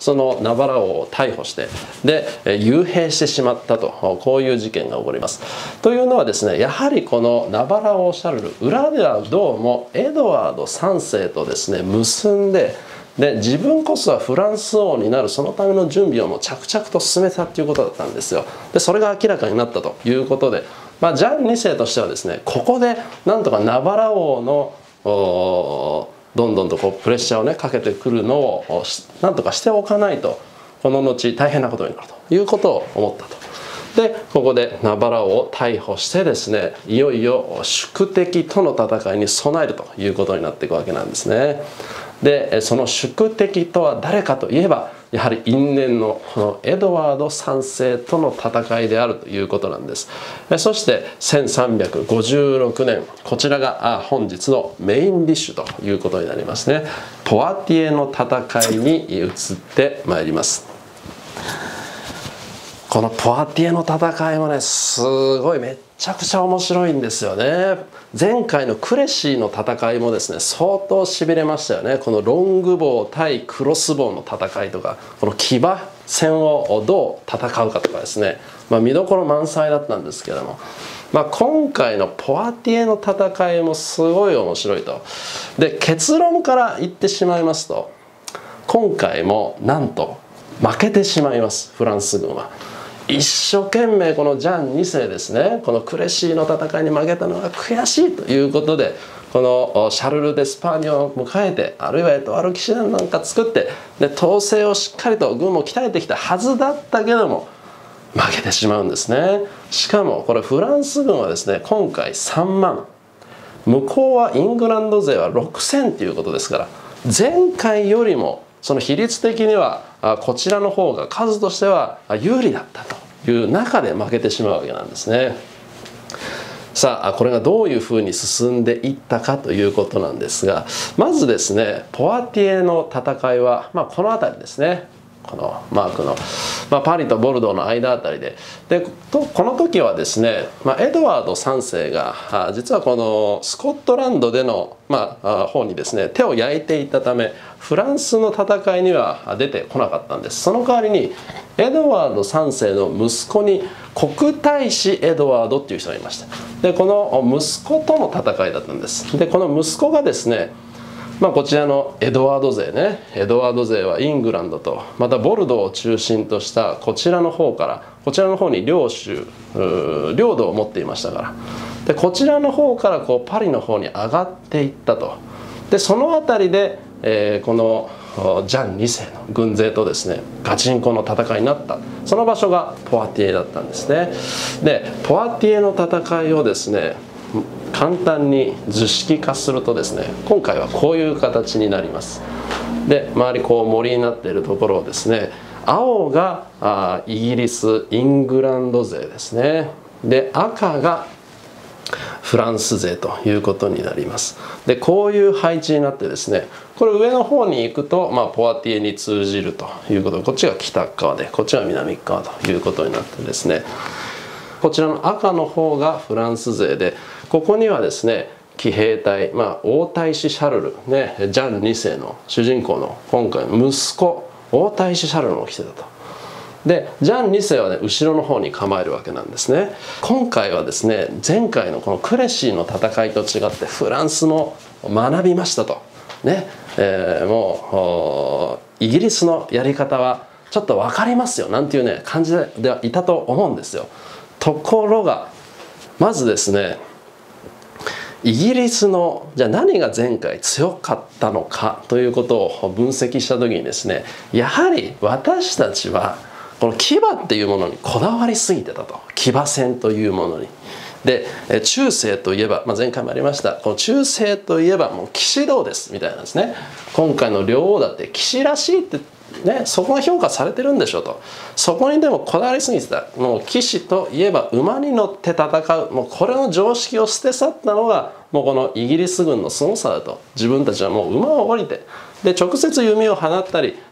そのナバラ王を逮捕してで幽閉してしまったと、こういう事件が起こります。というのはですね、やはりこのナバラ王シャルル、裏ではどうもエドワード3世とですね結んで、自分こそはフランス王になるそのための準備をもう着々と進めたということだったんですよ。でそれが明らかになったということで、ジャン2世としてはですね、ここでなんとかナバラ王のどんどんとプレッシャーをねかけてくるのをなんとかしておかないと、この後大変なことになるということを思ったと。でここでナバラ王を逮捕してですね、いよいよ宿敵との戦いに備えるということになっていくわけなんですね。でその宿敵とは誰かといえば、やはり因縁のこのエドワード3世との戦いであるということなんです。そして1356年、こちらが本日のメインディッシュということになりますね。ポワティエの戦いに移ってまいります。このポワティエの戦いもね、すごいめっちゃくちゃ面白いんですよね。前回のクレシーの戦いもですね、相当しびれましたよね。このロングボウ対クロスボウの戦いとか、この騎馬戦をどう戦うかとかですね、見どころ満載だったんですけども、今回のポワティエの戦いもすごい面白いと。で結論から言ってしまいますと、今回もなんと負けてしまいます、フランス軍は。一生懸命このジャン2世ですね、このクレシーの戦いに負けたのが悔しいということで、このシャルル・デスパーニュを迎えて、あるいはエトワル・騎士団なんか作ってで統制をしっかりと軍も鍛えてきたはずだったけども負けてしまうんですね。しかもこれフランス軍はですね、今回3万、向こうはイングランド勢は6000ということですから、前回よりもその比率的にはこちらの方が数としては有利だったという中で負けてしまうわけなんですね。さあこれがどういうふうに進んでいったかということなんですが、まずですね、ポワティエの戦いは、この辺りですね、このマークの、パリとボルドーの間あたりで、この時はですね、エドワード3世が実はこのスコットランドでの、方にですね手を焼いていたため、フランスの戦いには出てこなかったんです。その代わりにエドワード3世の息子に国太子エドワードっていう人がいました。でこの息子との戦いだったんです。でこの息子がですね、こちらのエドワード勢ね、エドワード勢はイングランドとまたボルドーを中心としたこちらの方から、こちらの方に領土を持っていましたから、でこちらの方からパリの方に上がっていったと。でその辺りで、このジャン2世の軍勢とですねガチンコの戦いになった、その場所がポワティエだったんですね。でポワティエの戦いをですね簡単に図式化するとですね、今回はこういう形になります。で周り森になっているところをですね、青がイギリスイングランド勢ですね、で赤がフランス勢ということになります。でこういう配置になってですね、これ上の方に行くと、ポワティエに通じるということで、こっちが北側でこっちが南側ということになってですね、こちらの赤の方がフランス勢で、ここにはですね騎兵隊、王太子シャルル、ね、ジャン2世の主人公の今回の息子王太子シャルルも来てたと。でジャン2世はね後ろの方に構えるわけなんですね。今回はですね、前回のこのクレシーの戦いと違ってフランスも学びましたとね、もうイギリスのやり方はちょっと分かりますよなんていうね感じではいたと思うんですよ。ところがまずですね、イギリスのじゃあ何が前回強かったのかということを分析した時にですね、やはり私たちはこの騎馬っていうものにこだわりすぎてたと、騎馬戦というものに。で中世といえば、前回もありました、この中世といえばもう騎士道ですみたいなんですね。今回の両王だって騎士らしいってね、そこが評価されてるんでしょと。そこにでもこだわりすぎてた。もう騎士といえば馬に乗って戦う、もうこれの常識を捨て去ったのがもうこのイギリス軍のすごさだと。自分たちはもう馬を降りてで直接弓を放ったり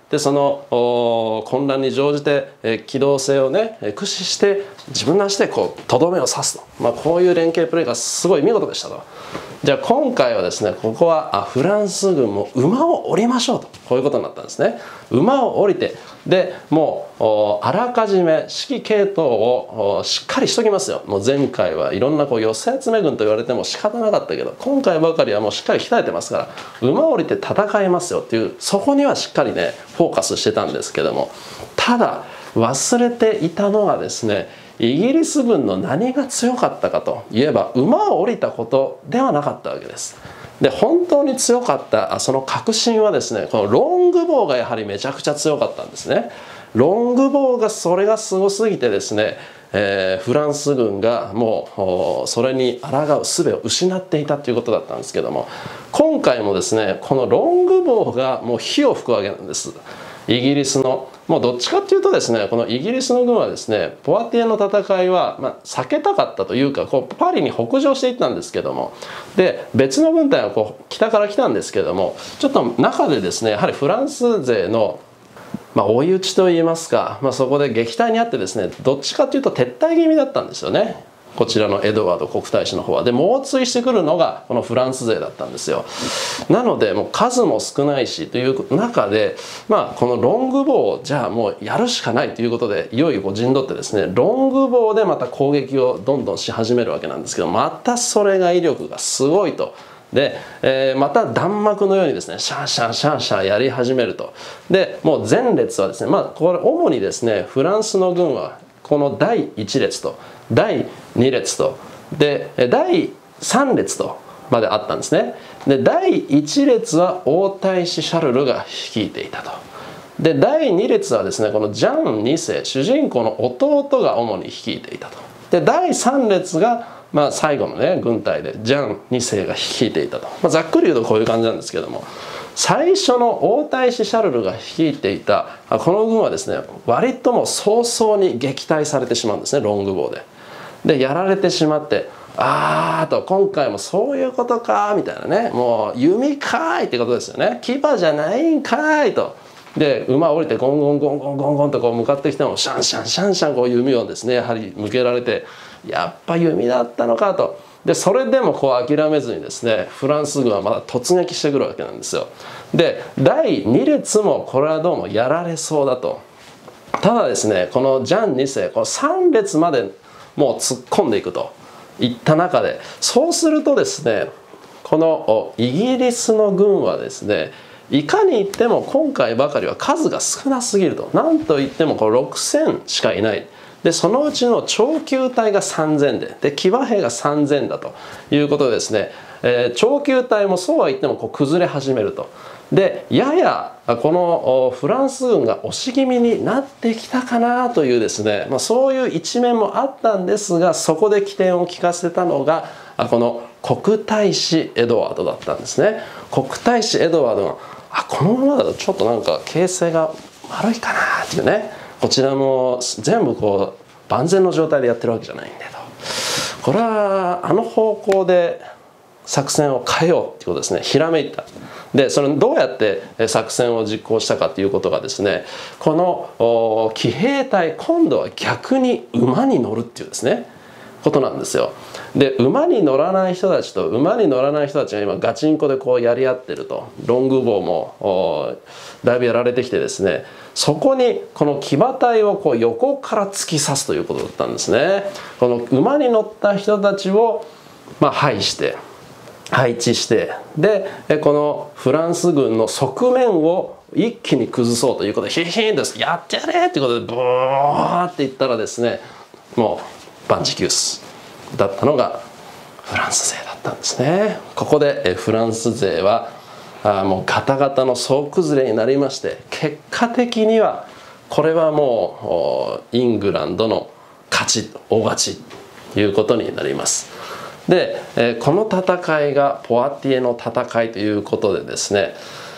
でその混乱に乗じて、機動性をね駆使して自分の足でこうとどめを刺すと、こういう連携プレーがすごい見事でしたと。じゃあ今回はですね、ここはフランス軍も馬を降りましょうと、こういうことになったんですね。馬を降りて、でもうあらかじめ指揮系統をしっかりしときますよ。もう前回はいろんなこう寄せ集め軍と言われても仕方なかったけど、今回ばかりはもうしっかり鍛えてますから、馬を降りて戦いますよっていう、そこにはしっかりねフォーカスしてたんですけども、ただ忘れていたのがですね、イギリス軍の何が強かったかといえば、馬を降りたことではなかったわけです。で本当に強かったその核心はですね、このロングボウがやはりめちゃくちゃ強かったんですね。ロングボウがそれがすごすぎてですね、フランス軍がもうそれに抗う術を失っていたということだったんですけども、今回もですねこのロングボウがもう火を吹くわけなんです。イギリスのもうどっちかっていうとですね、このイギリスの軍はですねポワティエの戦いは避けたかったというか、こうパリに北上していったんですけども、で別の軍隊はこう北から来たんですけども、ちょっと中でですねやはりフランス勢の追い打ちといいますか、そこで撃退にあってですね、どっちかというと撤退気味だったんですよね、こちらのエドワード国大使の方は。で猛追してくるのがこのフランス勢だったんですよ。なのでもう数も少ないしという中で、このロングボウをじゃあもうやるしかないということで、いよいよこう陣取ってですねロングボウでまた攻撃をどんどんし始めるわけなんですけど、またそれが威力がすごいと。で、また弾幕のようにですねシャーシャーシャーシャーやり始めると。でもう前列はですね、これ主にですねフランスの軍はこの第1列と第2列とで第3列とまであったんですね。で第1列は王太子シャルルが率いていたと。で第2列はですねこのジャン2世主人公の弟が主に率いていたと。で第3列が最後のね軍隊でジャン2世が率いていたと、ざっくり言うとこういう感じなんですけども、最初の王太子シャルルが率いていたこの軍はですね割ともう早々に撃退されてしまうんですね、ロングボウで。でやられてしまって、と今回もそういうことかみたいなね、もう弓かいってことですよね、牙じゃないんかいと。で馬を降りてゴンゴンゴンゴンゴンゴンとこう向かってきてもシャンシャンシャンシャンこう弓をですねやはり向けられて、やっぱ弓だったのかと。でそれでもこう諦めずにですねフランス軍はまだ突撃してくるわけなんですよ。で第2列もこれはどうもやられそうだと。ただですねこのジャン2世この3列までもう突っ込んでいくといった中で、そうするとですねこのイギリスの軍はですねいかに言っても今回ばかりは数が少なすぎると。なんといってもこれ6,000しかいない。でそのうちの長球隊が3,000で騎馬兵が3,000だということでですね、長球隊もそうは言ってもこう崩れ始めると。でややこのフランス軍が押し気味になってきたかなというですね、そういう一面もあったんですが、そこで起点を利かせたのがこの国太子エドワードだったんですね。国太子エドワードがこのままだとちょっとなんか形勢が悪いかなっていうね、こちらも全部こう万全の状態でやってるわけじゃないんだと。これはあの方向で作戦を変えようっていうことですね、ひらめいた。でそれどうやって作戦を実行したかということがですね、この騎兵隊今度は逆に馬に乗るっていうですねことなんですよ。で馬に乗らない人たちと馬に乗らない人たちが今ガチンコでこうやり合ってると。ロングボウもだいぶやられてきてですね、そこにこの騎馬隊をこう横から突き刺すということだったんですね。この馬に乗った人たちを配置して、でこのフランス軍の側面を一気に崩そうということでヒヒーンですやってやれっていうことでブワーっていったらですね、もう万事休すだったのがフランス勢だったんですね。ここでフランス勢はもうガタガタの総崩れになりまして、結果的にはこれはもうイングランドの勝ち大勝ちということになります。でこの戦いがポワティエの戦いということでですね、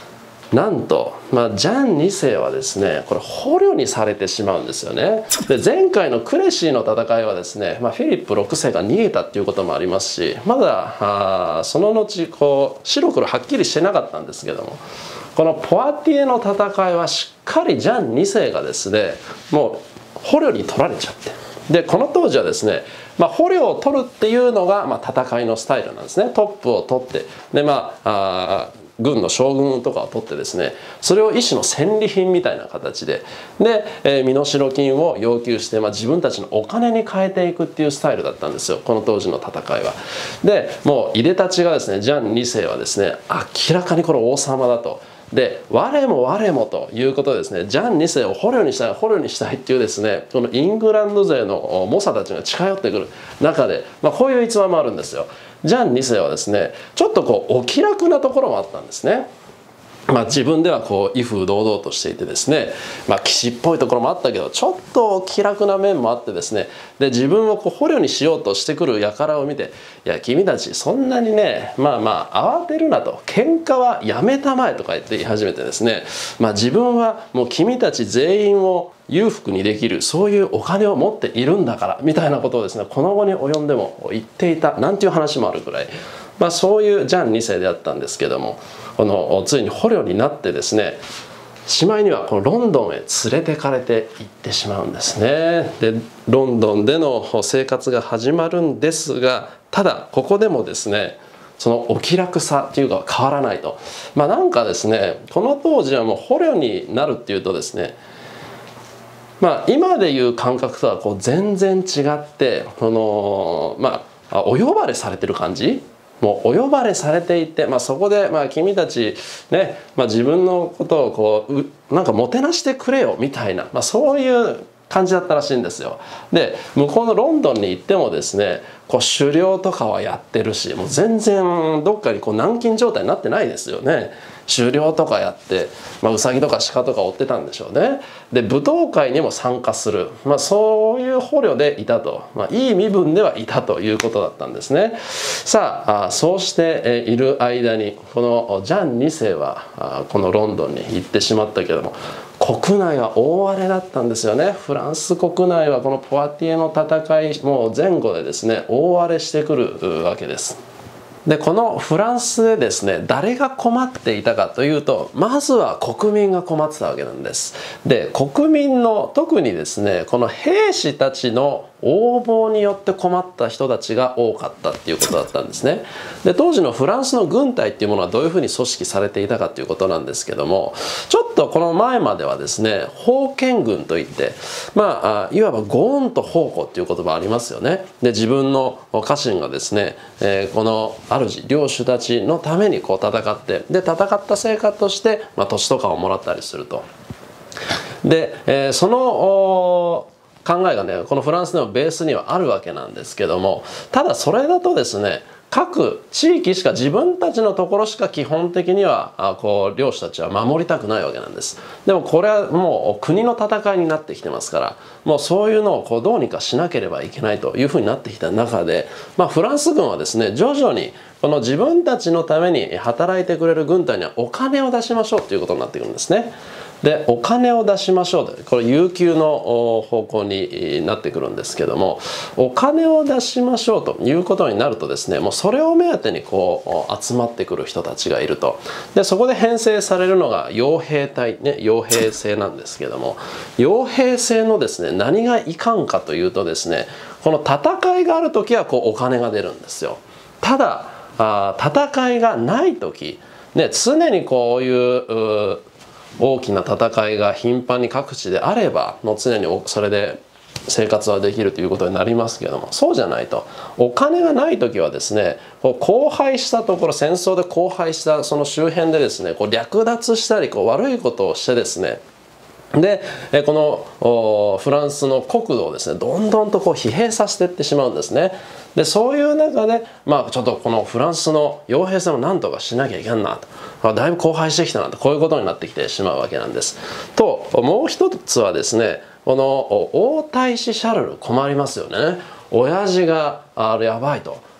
なんと、ジャン2世はですねこれ捕虜にされてしまうんですよね。で前回のクレシーの戦いはですね、フィリップ6世が逃げたっていうこともありますし、まだその後白黒はっきりしてなかったんですけども、このポワティエの戦いはしっかりジャン2世がですねもう捕虜に取られちゃって、でこの当時はですね、捕虜を取るっていうのが戦いのスタイルなんですね。トップを取って、で軍の将軍とかを取ってですね、それを一種の戦利品みたいな形で身代金を要求して、自分たちのお金に変えていくっていうスタイルだったんですよ、この当時の戦いは。でもういでたちがですね、ジャン2世はですね明らかにこれ王様だと。で我も我もということでですね、ジャン2世を捕虜にしたい捕虜にしたいっていうですね、このイングランド勢の猛者たちが近寄ってくる中で、こういう逸話もあるんですよ。ジャン2世はですねちょっとお気楽なところもあったんですね。自分では威風堂々としていてですね、騎士っぽいところもあったけどちょっと気楽な面もあってですね、で自分を捕虜にしようとしてくる輩を見て「いや君たちそんなにね慌てるな」と「喧嘩はやめたまえ」とか言い始めてですね、自分はもう君たち全員を裕福にできるそういうお金を持っているんだからみたいなことをですねこの後に及んでも言っていたなんていう話もあるぐらい、そういうジャン2世であったんですけども、ついに捕虜になってですね、しまいにはこのロンドンへ連れてかれていってしまうんですね。でロンドンでの生活が始まるんですが、ただここでもですねそのお気楽さっていうか変わらないと。なんかですねこの当時はもう捕虜になるっていうとですね、今でいう感覚とは全然違って、お呼ばれされてる感じ、もうお呼ばれされていて、そこで君たちね、自分のことをなんかもてなしてくれよみたいな、そういう感じだったらしいんですよ。で向こうのロンドンに行ってもですね狩猟とかはやってるし、もう全然どっかに軟禁状態になってないですよね。狩猟とかやって、ウサギとか鹿とか追ってたんでしょうね。で舞踏会にも参加する、そういう捕虜でいたと、いい身分ではいたということだったんですね。さあそうしている間にこのジャン2世はこのロンドンに行ってしまったけれども、国内は大荒れだったんですよね。フランス国内はこのポワティエの戦いもう前後でですね大荒れしてくるわけです。でこのフランスでですね誰が困っていたかというと、まずは国民が困ってたわけなんです。で国民の特にですねこの兵士たちの横暴によって困った人たちが多かったっていうことだったんですね。で当時のフランスの軍隊っていうものはどういうふうに組織されていたかっていうことなんですけども、ちょっとこの前まではですね封建軍といっていわばゴーンと奉公っていう言葉ありますよね。で自分の家臣がですね、この主領主たちのために戦って、で戦った成果として土地とかをもらったりすると。で、その考えがねこのフランスでもベースにはあるわけなんですけども、ただそれだとですね各地域しか自分たちのところしか基本的には領主たちは守りたくないわけなんです。でもこれはもう国の戦いになってきてますから、もうそういうのをどうにかしなければいけないというふうになってきた中で、フランス軍はですね徐々にこの自分たちのために働いてくれる軍隊にはお金を出しましょうということになってくるんですね。でお金を出しましょうと、これ有給の方向になってくるんですけども、お金を出しましょうということになるとですねもうそれを目当てに集まってくる人たちがいると。でそこで編成されるのが傭兵隊ね、傭兵制なんですけども、傭兵制のですね何がいかんかというとですね、この戦いがある時はお金が出るんですよ。ただ戦いがない時、常にこういう大きな戦いが頻繁に各地であればもう常にそれで生活はできるということになりますけれども、そうじゃないとお金がない時はですね荒廃したところ、戦争で荒廃したその周辺でですね略奪したり悪いことをしてですね、でこのフランスの国土をですねどんどんと疲弊させていってしまうんですね。でそういう中でちょっとこのフランスの傭兵制を何とかしなきゃいけんなと、だいぶ荒廃してきたなと、こういうことになってきてしまうわけなんです。ともう一つはですねこの王太子シャルル困りますよね。親父がやばいと。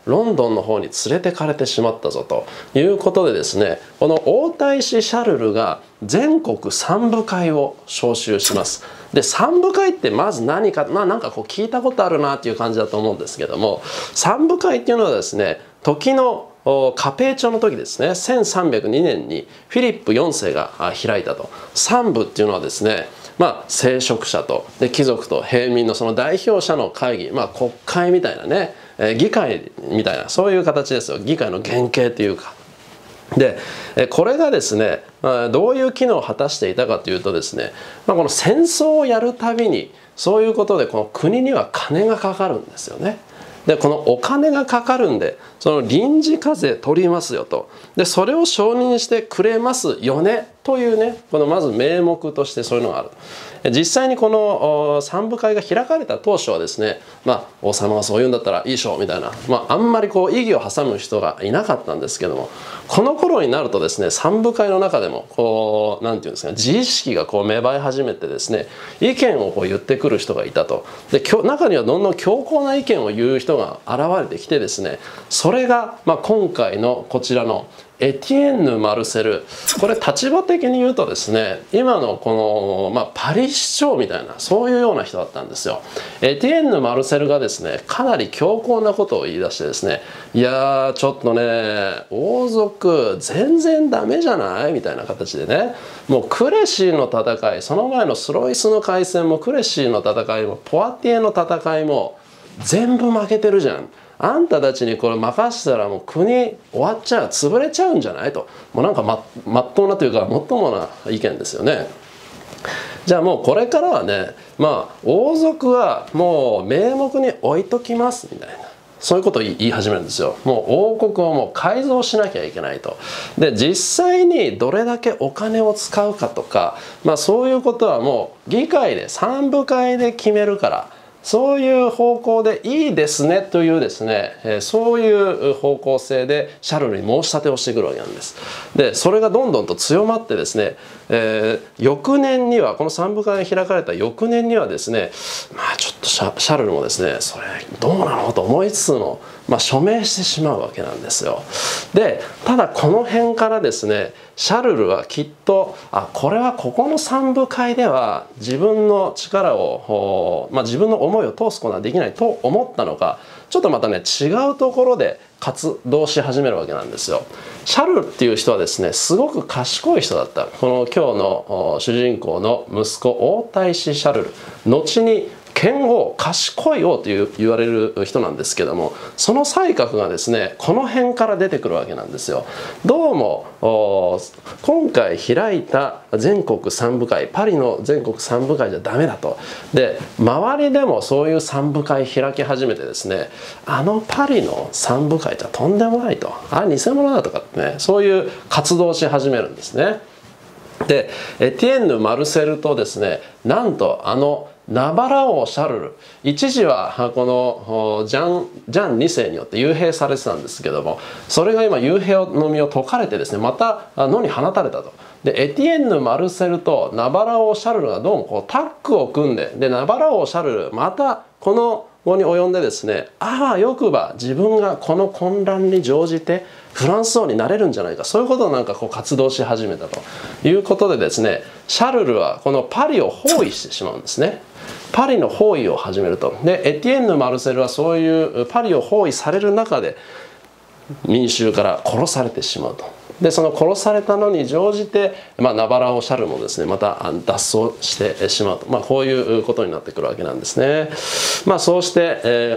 ロンドンの方に連れてかれてしまったぞということでですね、この王太子シャルルが全国三部会を招集します。で三部会ってまず何か、なんかこう聞いたことあるなっていう感じだと思うんですけども、三部会っていうのはですね、時のカペーチョの時ですね、1302年にフィリップ4世が開いたと。三部っていうのはですね、聖職者とで貴族と平民のその代表者の会議、国会みたいなね、議会みたいなそういう形ですよ。議会の原型というか。でこれがですね、どういう機能を果たしていたかというとですね、この戦争をやるたびにそういうことでこの国には金がかかるんですよね。でこのお金がかかるんで、その臨時課税取りますよと。でそれを承認してくれますよねというね、このまず名目としてそういうのがある。実際にこの三部会が開かれた当初はですね、王様がそう言うんだったらいいでしょうみたいな、あんまりこう異議を挟む人がいなかったんですけども、この頃になるとですね、三部会の中でもこうなんていうんですか、自意識がこう芽生え始めてですね、意見をこう言ってくる人がいたと。で中にはどんどん強硬な意見を言う人が現れてきてですね、それが今回のこちらのエティエンヌ・マルセル、これ立場的に言うとですね、今のこの、パリ市長みたいなそういうような人だったんですよ。エティエンヌ・マルセルがですね、かなり強硬なことを言い出してですね、いやーちょっとね、王族全然ダメじゃないみたいな形でね、もうクレシーの戦い、その前のスロイスの海戦もクレシーの戦いもポワティエの戦いも全部負けてるじゃん。あんたたちにこれ任せたらもう国終わっちゃう、潰れちゃうんじゃないと。もうなんかまっとうなというかもっともな意見ですよね。じゃあもうこれからはね、王族はもう名目に置いときますみたいな、そういうことを言い始めるんですよ。もう王国をもう改造しなきゃいけないと。で実際にどれだけお金を使うかとか、そういうことはもう議会で三部会で決めるから、そういう方向でいいですねというですね、そういう方向性でシャルルに申し立てをしてくるわけなんです。でそれがどんどんと強まってですね、翌年にはこの三部会が開かれた翌年にはですね、ちょっとシャルルもですね、それどうなのと思いつつも、署名してしまうわけなんですよ。でただこの辺からですね、シャルルはきっとこれはここの三部会では自分の力を、自分の思いを通すことはできないと思ったのか、ちょっとまたね違うところで活動し始めるわけなんですよ。シャルルっていう人はですね、すごく賢い人だった。この今日の主人公の息子王太子シャルル、後に剣王、賢い王と言われる人なんですけども、その才覚がですねこの辺から出てくるわけなんですよ。どうも今回開いた全国三部会、パリの全国三部会じゃダメだと。で周りでもそういう三部会開き始めてですね、パリの三部会じゃとんでもないと、偽物だとかってね、そういう活動をし始めるんですね。でエティエンヌ・マルセルとですね、なんとナバラ王シャルル、一時はこのジャン2世によって幽閉されてたんですけども、それが今幽閉の身を解かれてですね、また野に放たれたと。でエティエンヌ・マルセルとナバラ王シャルルがどうもこうタッグを組んで、ナバラ王シャルルまたこの後に及んでですね、あわよくば自分がこの混乱に乗じてフランス王になれるんじゃないか、そういうことをなんかこう活動し始めたということでですね、シャルルはこのパリを包囲してしまうんですね。パリの包囲を始めると。でエティエンヌ・マルセルはそういうパリを包囲される中で民衆から殺されてしまうと。でその殺されたのに乗じて、ナバラ王シャルルもですねまた脱走してしまうと、こういうことになってくるわけなんですね。そうして、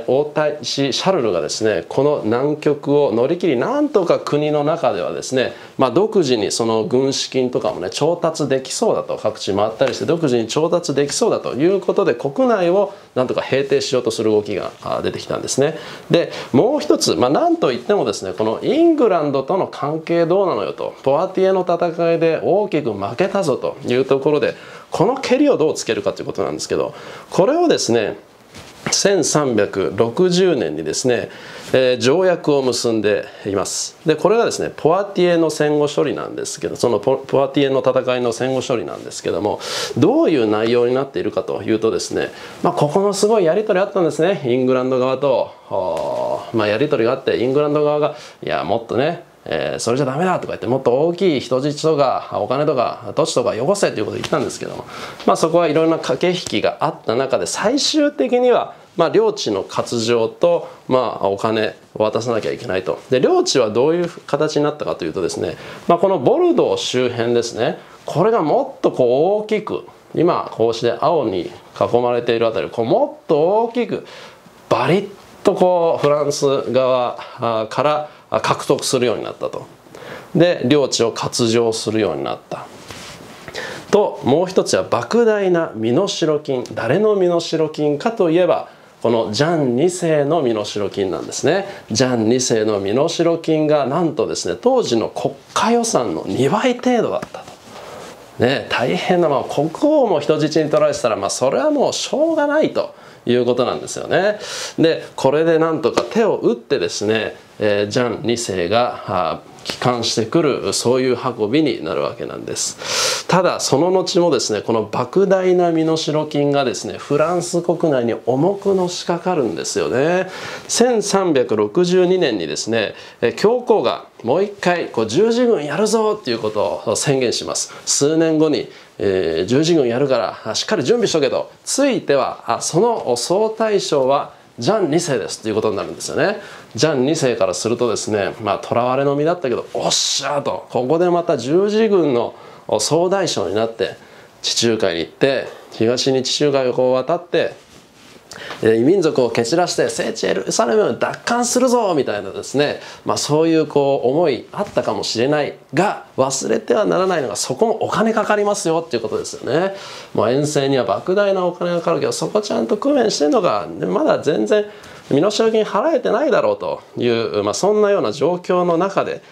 王太子シャルルがですねこの難局を乗り切り、なんとか国の中ではですね、独自にその軍資金とかもね調達できそうだと、各地回ったりして独自に調達できそうだということで、国内をなんとか平定しようとする動きが出てきたんですね。でもう一つ、なんといってもですね、このイングランドとの関係どうなのよと、ポワティエの戦いで大きく負けたぞというところで、このけりをどうつけるかということなんですけど、これをですね1360年にですね、条約を結んでいます。でこれがですねポワティエの戦後処理なんですけど、そのポワティエの戦いの戦後処理なんですけども、どういう内容になっているかというとですね、ここもすごいやり取りあったんですね。イングランド側とやり取りがあって、イングランド側がいやもっとねそれじゃダメだとか言って、もっと大きい人質とかお金とか土地とかよこせということを言ったんですけども、そこはいろんな駆け引きがあった中で、最終的には領地の割譲とお金を渡さなきゃいけないと。で領地はどういう形になったかというとですね、このボルドー周辺ですね、これがもっとこう大きく、今こうして青に囲まれているあたり、もっと大きくバリッとこうフランス側から獲得するようになったと。で領地を割譲するようになったと。もう一つは莫大な身代金。誰の身代金かといえば、このジャン2世の身代金なんですね。ジャン2世の身代金がなんとですね、当時の国家予算の2倍程度だったと。大変な、国王も人質に取られてたら、それはもうしょうがないということなんですよね。でこれでなんとか手を打ってですね、ジャン2世が帰還してくる、そういう運びになるわけなんです。ただその後もですね、この莫大な身代金がですね、フランス国内に重くのしかかるんですよね。1362年にですね、教皇がもう一回十字軍やるぞっていうことを宣言します。数年後に十字軍やるからしっかり準備しとけと。ついてはその総大将はジャン2世ですということになるんですよね。ジャン2世からするとですね、囚われの身だったけどおっしゃーと、ここでまた十字軍の総大将になって地中海に行って、東に地中海を渡って異民族を蹴散らして聖地エルサレムを奪還するぞみたいなですね、そういう思いあったかもしれないが、忘れてはならないのが、そこもお金かかりますよっていうことですよね。遠征には莫大なお金がかかるけど、そこちゃんと工面してんのか、まだ全然身代金払えてないだろうという、そんなような状況の中で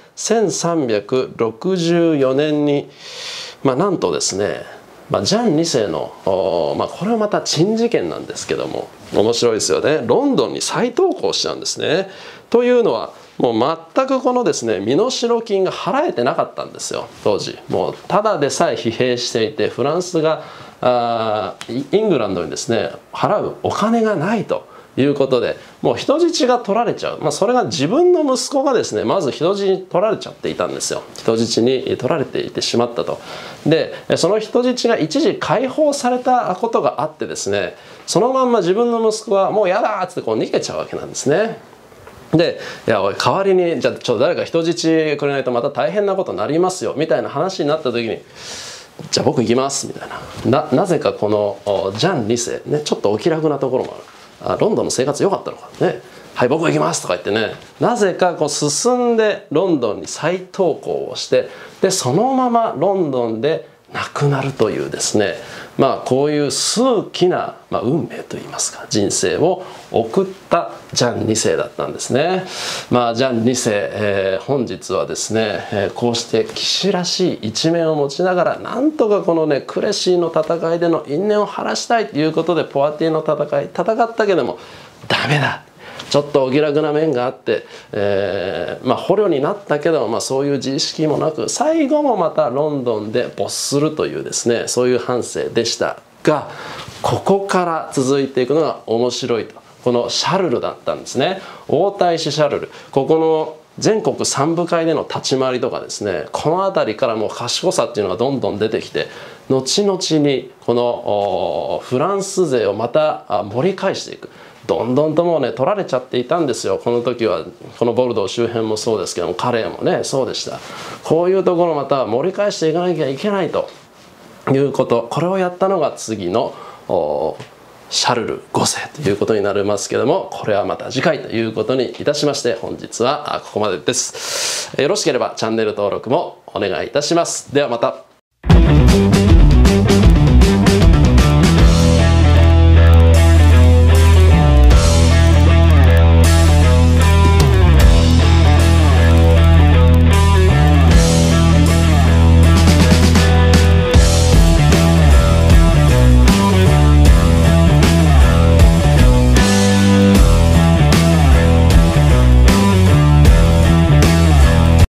1364年に、なんとですね、ジャン2世のこれはまた珍事件なんですけども面白いですよね。ロンドンに再投稿しちゃうんですね。というのはもう全くこのですね、身代金が払えてなかったんですよ当時。もうただでさえ疲弊していて、フランスがイングランドにですね払うお金がないということで、もう人質が取られちゃう、それが自分の息子がですね、まず人質に取られちゃっていたんですよ。人質に取られていてしまったと。でその人質が一時解放されたことがあってですね、そのまんま自分の息子はもうやだっつって逃げちゃうわけなんですね。でいやおい、代わりにじゃあ誰か人質くれないとまた大変なことになりますよみたいな話になった時に、じゃあ僕行きますみたいな。なぜかこのジャン2世ね、ちょっとお気楽なところもある。ロンドンの生活良かったのかね。はい僕行きますとか言ってね、なぜか進んでロンドンに再投稿をして、でそのままロンドンで亡くなるというですね、こういう数奇な、運命といいますか人生を送ったジャン2世だったんですね。ジャン2世、本日はですね、こうして騎士らしい一面を持ちながら、なんとかこのねクレシーの戦いでの因縁を晴らしたいということでポワティエの戦ったけどもダメだ、ちょっとお気楽な面があって、捕虜になったけど、そういう自意識もなく、最後もまたロンドンで没するというですね、そういう半生でしたが、ここから続いていくのが面白いと。このシャルルだったんですね。王太子シャルル、ここの全国三部会での立ち回りとかですね、この辺りからもう賢さっていうのがどんどん出てきて、後々にこのフランス勢をまた盛り返していく。どんどんともうね取られちゃっていたんですよ。この時はこのボルドー周辺もそうですけども、カレーもねそうでした。こういうところまた盛り返していかなきゃいけないということ、これをやったのが次のシャルル5世ということになりますけども、これはまた次回ということにいたしまして、本日はここまでです。よろしければチャンネル登録もお願いいたします。ではまた。